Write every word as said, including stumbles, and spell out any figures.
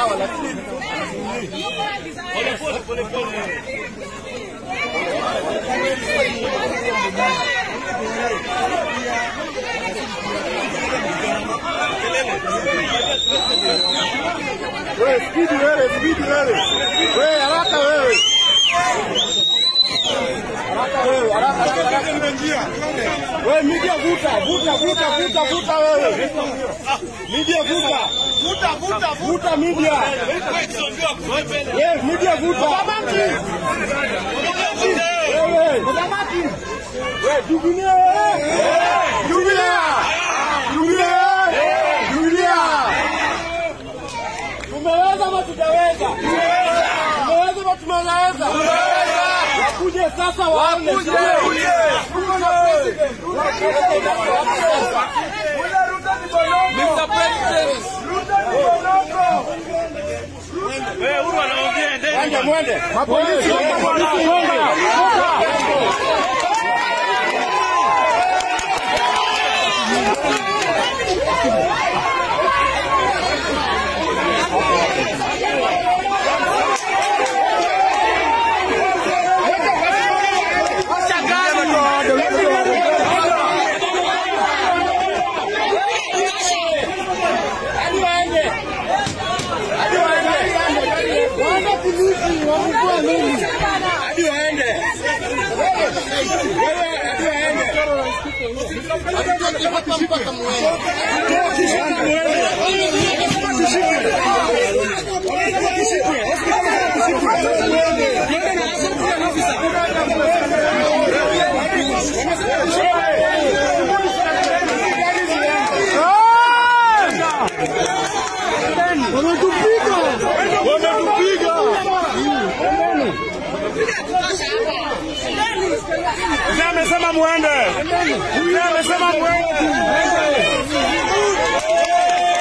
sawa lakini pole pole pole. Wewe speed wewe, speed wewe. Wewe haraka wewe. Haraka wewe, haraka haraka njia. Wewe media vuta, vuta, vuta, vuta, vuta wewe. Media vuta. Vuta, vuta, vuta media. Yes, media vuta. Wewe, mtamati. Wewe dugunia wewe. Dugunia. Dugunia. Dugunia. Tumeweza ama tutaweza? Tumeweza ama tunaweza? Wakuje sasa waone. Wakuje. mister President. Wewe huyu anaongea ndani. Mwende mwende. Mapolisi mapolisi mwende. Amesema muende. Amesema muende.